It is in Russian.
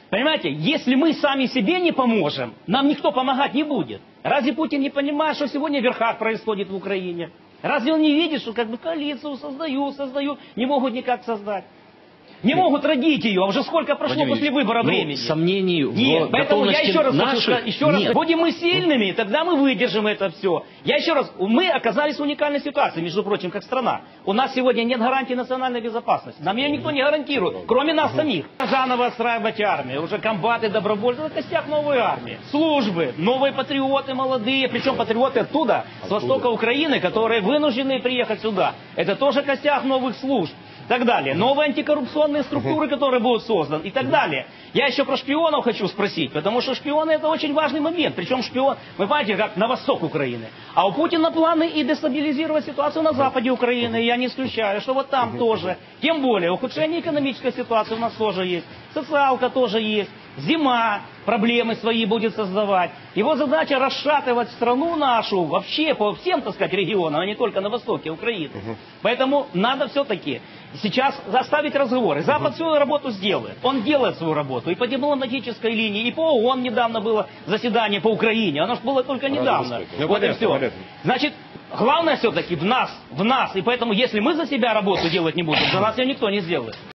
Понимаете, если мы сами себе не поможем, нам никто помогать не будет. Разве Путин не понимает, что сегодня в верхах происходит в Украине? Разве он не видит, что как бы коалицию создают, не могут никак создать? Не могут родить ее, а уже сколько прошло после выбора времени. Сомнений нет, в поэтому я еще раз хочу сказать, нет. будем мы сильными, тогда мы выдержим это все. Я еще раз, мы оказались в уникальной ситуации, между прочим, как страна. У нас сегодня нет гарантии национальной безопасности. Нам ее никто не гарантирует, кроме нас самих. Заново отстраивать армию, уже комбаты, добровольцы, это костяк новой армии. Службы, новые патриоты молодые, причем патриоты оттуда, с востока Украины, которые вынуждены приехать сюда. Это тоже костяк новых служб. И так далее. Новые антикоррупционные структуры, которые будут созданы, и так далее. Я еще про шпионов хочу спросить, потому что шпионы это очень важный момент. Причем шпион, вы понимаете, как на восток Украины. А у Путина планы и дестабилизировать ситуацию на западе Украины. Я не исключаю, что вот там тоже. Тем более, ухудшение экономической ситуации у нас тоже есть. Социалка тоже есть. Зима проблемы свои будет создавать. Его задача расшатывать страну нашу вообще по всем, так сказать, регионам, а не только на востоке Украины. Поэтому надо все-таки сейчас заставить разговоры. Запад свою работу сделает. Он делает свою работу. И по дипломатической линии, и по ООН недавно было заседание по Украине. Оно же было только недавно. Вот и все. Значит, главное все-таки в нас. И поэтому, если мы за себя работу делать не будем, за нас ее никто не сделает.